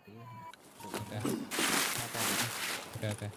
Ok. Ok ok.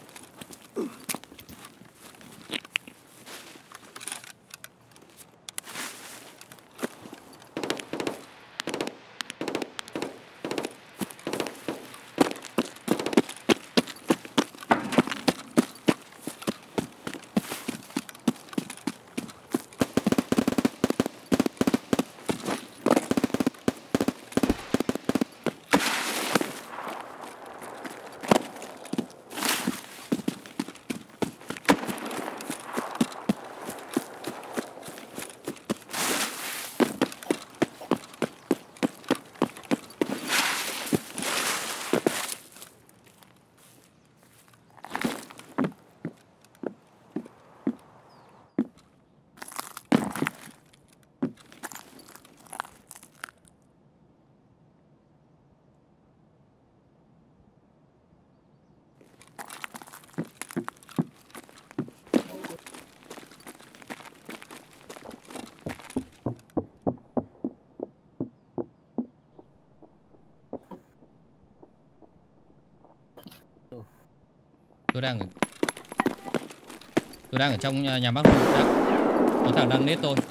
Tôi đang ở trong nhà bác Hùng. Có thằng đang nết tôi.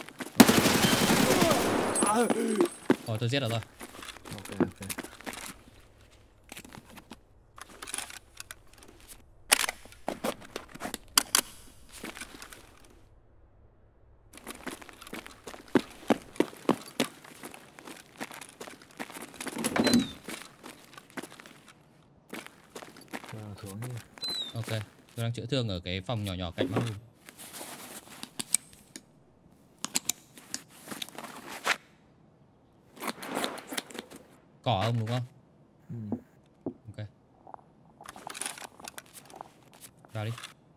Tôi giết được rồi. Ok. Xuống đi. Ok, tôi đang chữa thương ở cái phòng nhỏ nhỏ cạnh bác Hùng. Cỏ ông đúng không? Ok. Vào đi.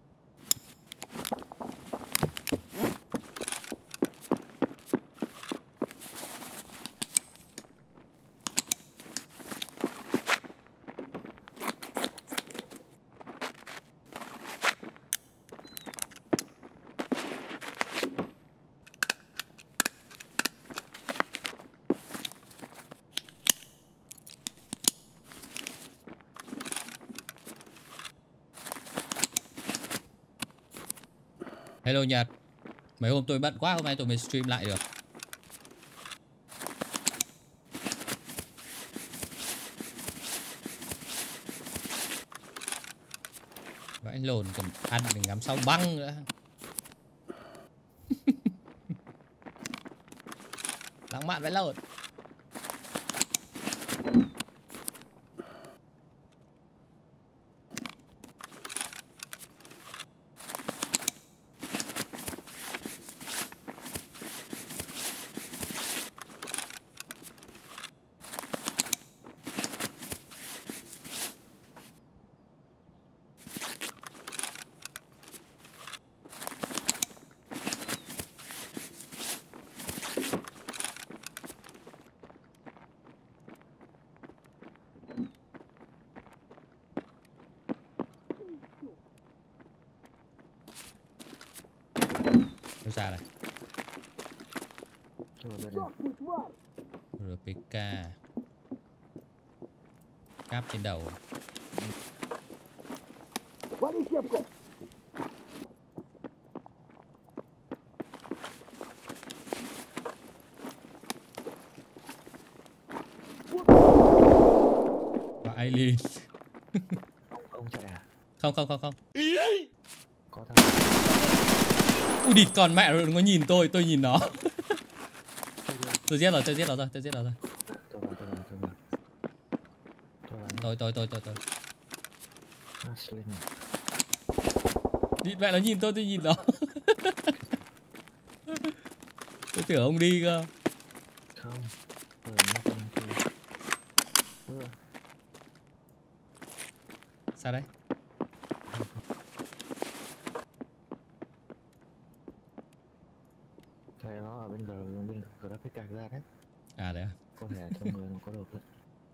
Hello Nhật. Mấy hôm tôi bận quá, hôm nay tôi mới stream lại được. Vãi lồn, còn ăn mình ngắm sau băng nữa. Lãng mạn vãi lồn. Ra này. RPK. Cáp trên đầu. Vãi Linh. Ông chạy à? Không. Có thằng. Ui địt, còn mẹ rồi, đừng có nhìn tôi nhìn nó. Tôi giết rồi. Tôi. Địt mẹ nó nhìn tôi nhìn nó. Tôi tưởng ông đi cơ. Không. Sao đấy? Thầy nó ở bên graphic card ra đấy. À đấy à? Có thể trong người nó có đồ thật.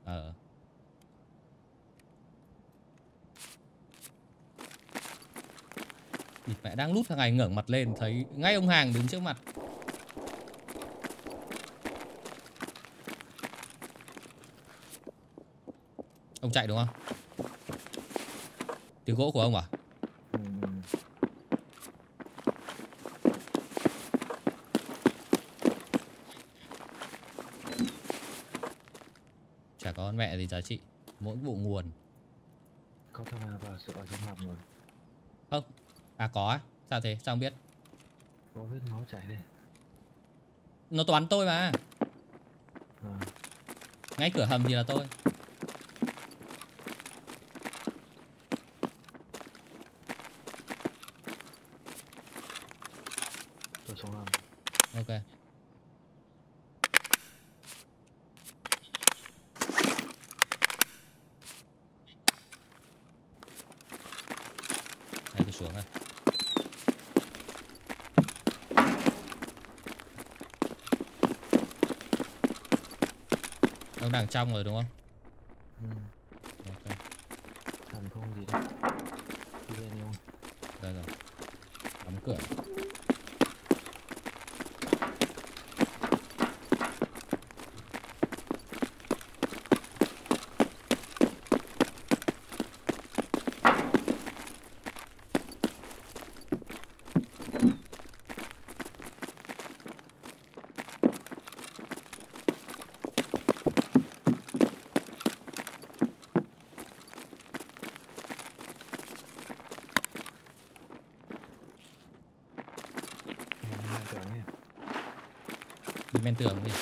Địt mẹ đang lút thằng này ngẩng mặt lên thấy ngay ông Hàng đứng trước mặt. Ông chạy đúng không? Tiếng gỗ của ông à? Ừ. Chả có con mẹ gì giá trị. Mỗi vụ nguồn. Có thằng nào vào sự ở trong hầm rồi. Không. À có á? Sao thế? Sao không biết? Có vết máu chảy đây. Nó toán tôi mà. À, Ngay cửa hầm thì là tôi. tôi xuống hầm. Ok. Đây tôi xuống rồi. Ông đang trong rồi đúng không? Ừ. Ok. Hầm không gì đâu. Đi lên không? Rồi rồi. Đóng cửa. Em hai tưởng nhé. Đi men tường đi.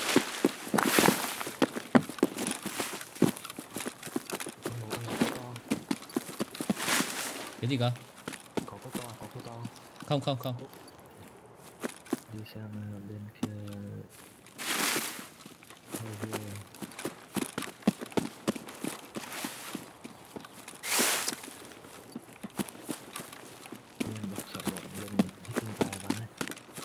Có một con to. Cái gì cơ? Có cốc to, có cốc to. Không không không. Đi xem bên kia. Hơi ghê. Bên bật sợ bọn bên hít tinh tài bắn này.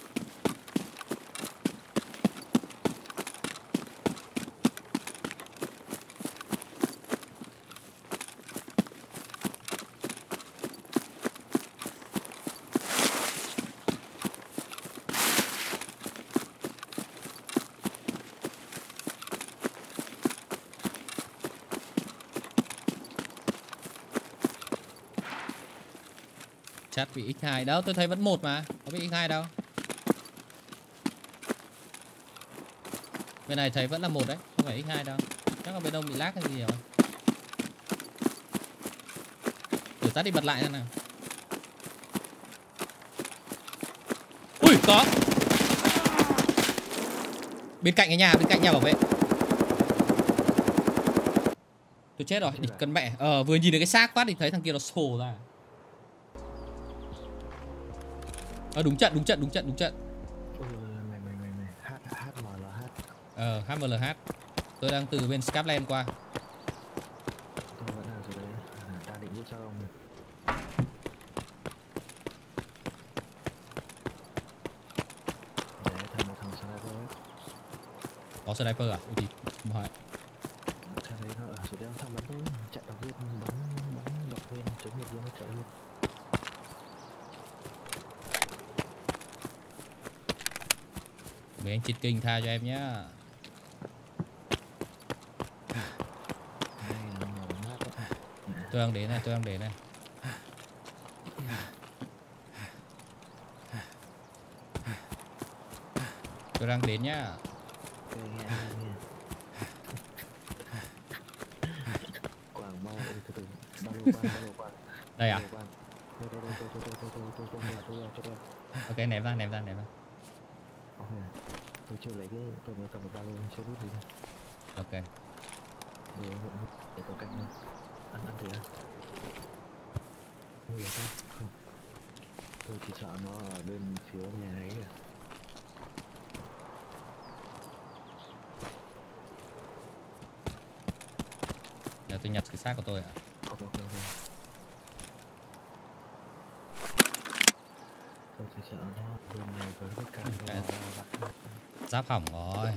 Chat bị x2 đâu, tôi thấy vẫn 1 mà. Có bị x2 đâu. Bên này thấy vẫn là 1 đấy, không phải x2 đâu. Chắc là bên ông bị lag hay gì rồi. Thử tắt đi bật lại xem nào. Ui, có. Bên cạnh cái nhà bảo vệ. Tôi chết rồi, địch cân mẹ. Vừa nhìn được cái xác phát thì thấy thằng kia nó sổ ra. Đúng trận. Ôi mày HMLH. HMLH. Tôi đang từ bên Scapland qua. Tôi vẫn đang dưới đấy. Đang định giúp cho ông này. Để thằng một thằng sniper ấy. Có sniper à? Ui thì không hỏi. Thằng đấy nó ở dưới đeo thằng bắn tôi. Chạy đọc viên bắn đọc viên chống một viên nó chạy luôn. Mấy anh cheat kinh tha cho em nhá. Đây là nó bắn mát đấy. Tôi đang đến này. Tôi đang đến nhá. Ok nghe. Quảng bao từ từ. Bao lô quan. Đây à? Đây, tôi. Ok, ném ra. Ok. Tôi chưa lấy cái tôi mới cầm một ba lô chưa biết gì đâu. Ok. Để có cạnh nữa. Ăn gì á? Nguy hiểm không? Không. Tôi chỉ sợ nó ở bên phía nhà ấy kìa. Giờ tôi nhặt cái xác của tôi ạ. Ok. Tôi chỉ sợ nó bên này với cái cạnh nó Giáp hỏng rồi.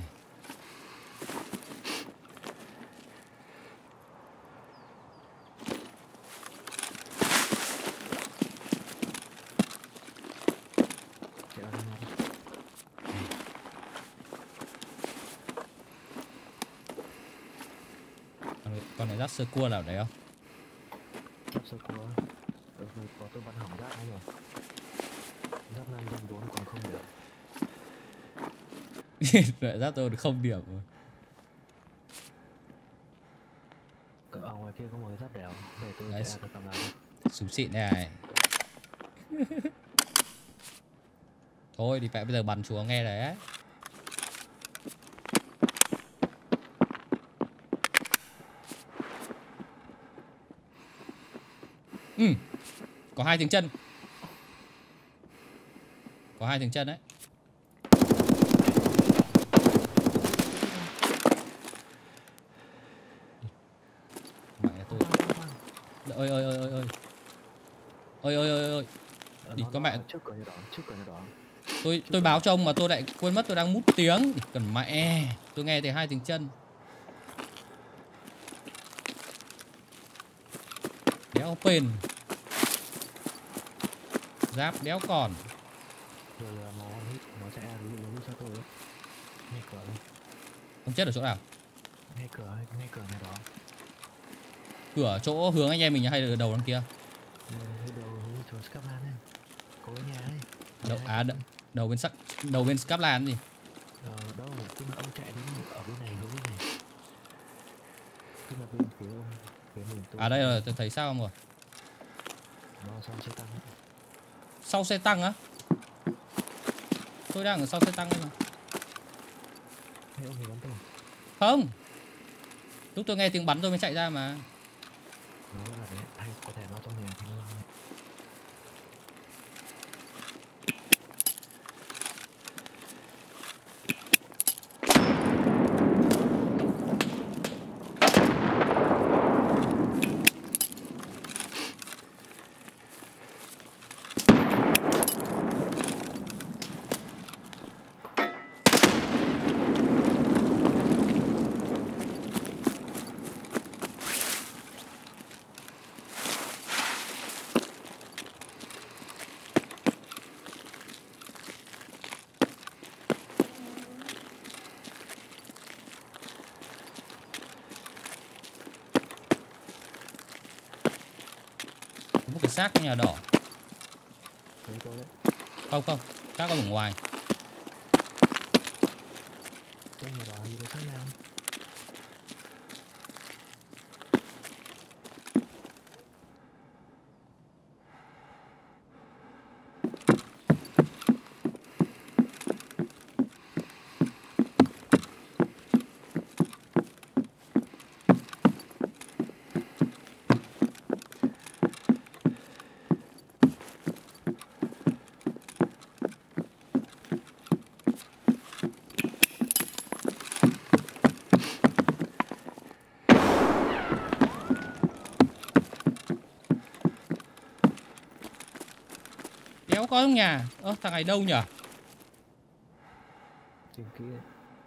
Còn này rác sơ cua nào đấy không? Giáp sơ cua. Có tôi bắn hỏng giáp ấy rồi. Giáp 5 giáp 4 còn không được. Lại rác tôi được 0 điểm rồi. Ở ngoài kia có một cái giáp đèo. Để tôi Đấy. sẽ tôi cầm lại. Súng xịn này. Thôi thì phải bây giờ bắn xuống nghe đấy. Có 2 tiếng chân. Có 2 tiếng chân đấy. Mẹ tôi. Ôi ôi ôi ôi ôi. Ôi ôi ôi ôi. Thì có mẹ. Trước cửa nhà đỏ, trước cửa nhà đỏ. Tôi báo cho ông mà tôi lại quên mất tôi đang mút tiếng. Cần mẹ. Tôi nghe thấy 2 tiếng chân. Đéo pền. Giáp đéo còn. Rồi nó sẽ nó cho tôi đấy. Ngay cửa đây. Ông chết ở chỗ nào? Ngay cửa nhà đỏ. Cửa chỗ hướng anh em mình hay là đầu đằng kia? Đầu chỗ Scotland ấy. Có cái nhà ấy. Đầu, à đầu bên Scotland gì? Đâu, tức là ông chạy đến ở bên này hướng bên này. Tức là bên phía ông, phía mình tôi. À đây rồi, tôi thấy sao không rồi? Nó sau xe tăng ấy. Sau xe tăng á? Tôi đang ở sau xe tăng mà. Thế ông thì bắn tôi. Không. Lúc tôi nghe tiếng bắn tôi mới chạy ra mà. Nó là đấy, hay có thể nó trong nhà thì nó... Có một cái xác trong nhà đỏ. Đấy tôi đấy. Không không, xác ở ngoài. Tôi nhà đỏ gì có xác nào? Đéo có trong nhà. Thằng này đâu nhỉ? Tìm kỹ đấy.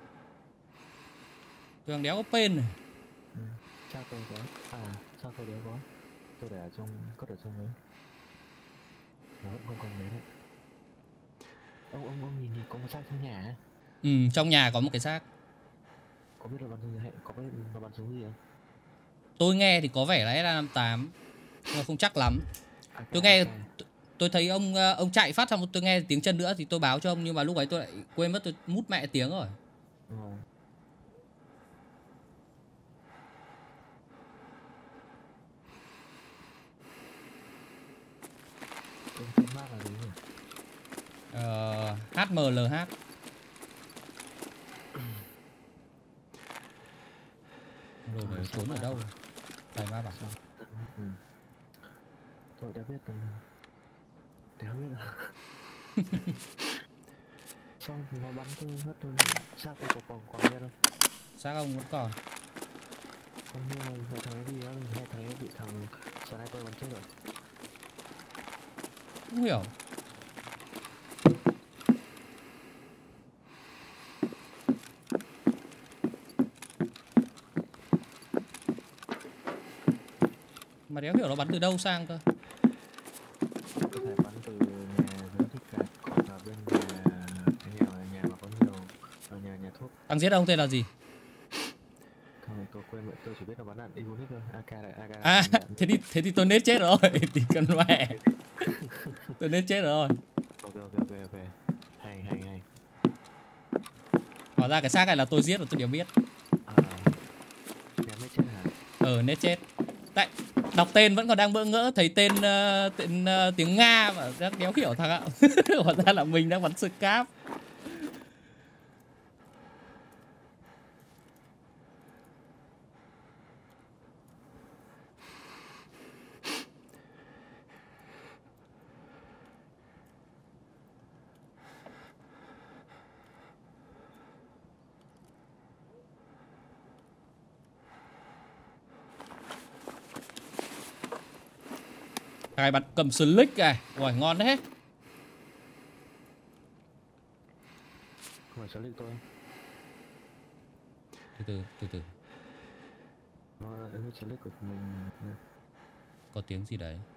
Thằng đéo có pin này. Sao tôi có? Sao tôi đéo có? Tôi để ở trong, cất ở trong đấy. Nó vẫn không còn đấy đấy. Ông nhìn có một xác trong nhà ấy. Trong nhà có một cái xác. Có biết là bắn súng hay có biết là bắn súng gì không? Tôi nghe thì có vẻ là S58, nhưng mà không chắc lắm. Tôi nghe tôi thấy ông chạy phát xong tôi nghe tiếng chân nữa thì tôi báo cho ông, nhưng mà lúc ấy tôi lại quên mất, tôi mút mẹ tiếng rồi. Tên mát là gì nhỉ? HMLH. Đồ này trốn ở đâu? Thầy ma bảo. Tôi đã biết rồi. Đéo biết rồi. Xong thì nó bắn tôi hết tôi. Sao tôi còn biết không? Xác ông vẫn còn. Không như là hệ thống gì đó, hệ thống bị thằng sniper bắn chết rồi. Không hiểu. Mà đéo hiểu nó bắn từ đâu sang cơ. Có thể bắn từ nhà dưới thích gạt, còn là bên nhà mà có nhiều nhà thuốc. Thằng giết ông tên là gì? Thằng Tôi quên vậy, tôi chỉ biết là bắn đạn Evonik thôi. AK này, AK này. À, thế thì tôi nết chết rồi. Thì cần mẹ. Tôi nết chết rồi. Ok. Hay. Hóa ra cái xác này là tôi giết và tôi đều biết. Em mới chết hả? Nết chết. Tại đọc tên vẫn còn đang bỡ ngỡ, thấy tên, tiếng Nga mà rất đéo hiểu thằng ạ. Hóa ra là mình đang bắn scap. Thằng này bắn cầm slick này. Ui, ngon đấy. Không phải Slick tôi. Từ từ. Nó là cái Slick của mình. Có tiếng gì đấy.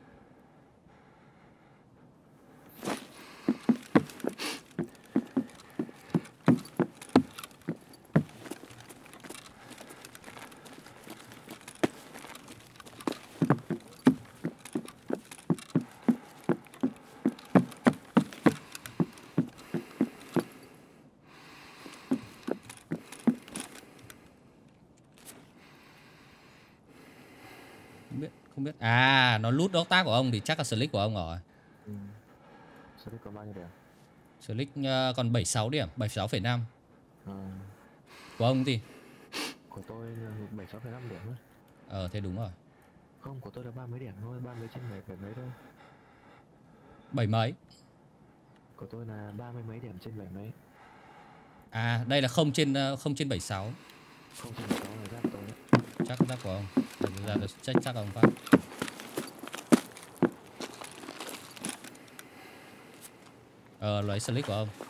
Không biết. À, nó lút đốc tác của ông thì chắc là slick của ông rồi. Slick có bao nhiêu điểm? Slick còn 76 điểm, 76,5. Của ông thì? Của tôi là 76,5 điểm thôi. Thế đúng rồi. Không, của tôi là 30 điểm thôi, 30 trên 7 mấy thôi. 7 mấy? Của tôi là 30 mấy điểm trên 7 mấy. À, đây là 0 trên 76. 0 trên 76 là giáp tôi đấy. Chắc giáp của ông. Ra được chắc ông phát. Lấy slick của ông.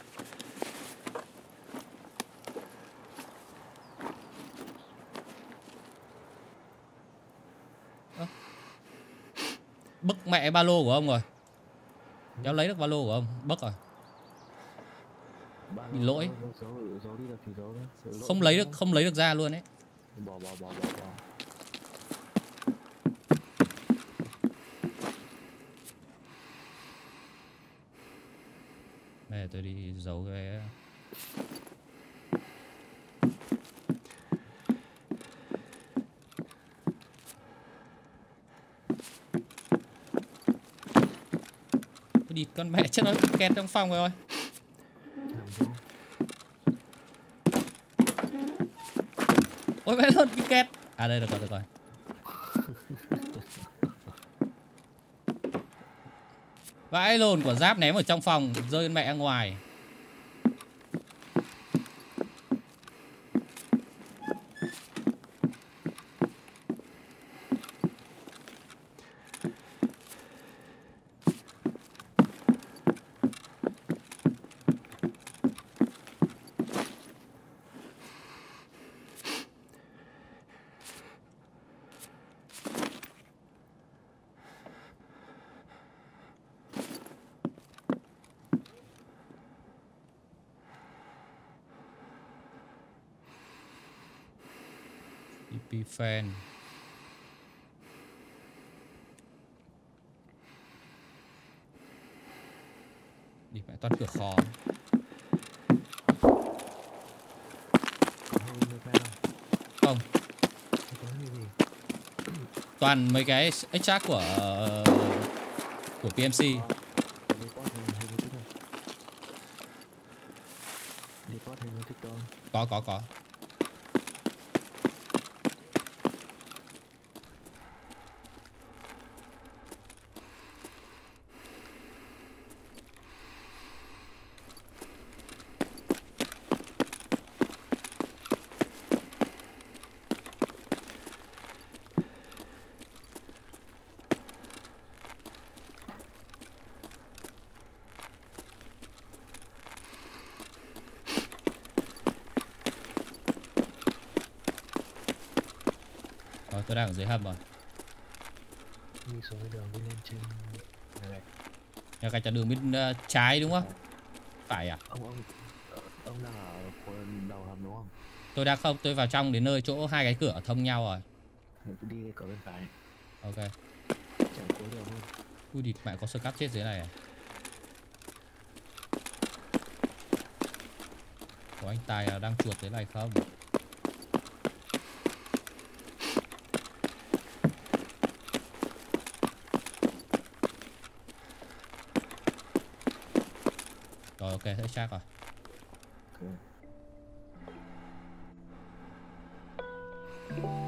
Bức mẹ ba lô của ông rồi. Cháu lấy được ba lô của ông, bức rồi. Bị lỗi. Không lấy được ra luôn ấy. Bỏ. Đây tôi đi giấu cái. Tôi đi con mẹ chết nó kẹt trong phòng rồi. Ôi mẹ luôn bị kẹt. À đây được rồi. Vãi lồn của giáp ném ở trong phòng, rơi mẹ ngoài. Fan. Đi mẹ toán cửa khó. Không. Toàn mấy cái extract của PMC. Có. Tôi đang ở dưới hầm rồi. Đi xuống cái đường đi lên trên này. Nhà cái đường bên trái đúng không? Phải à? Ông đang ở đầu hầm đúng không? Tôi đang không, tôi vào trong đến nơi chỗ hai cái cửa thông nhau rồi. Thì cứ đi cái cửa bên phải. Ok. Chạy cuối đường luôn. Ui địt mẹ, có sơ cắp chết dưới này à? Có anh Tài đang chuột dưới này không? Rồi ok, hết chắc rồi. Ok.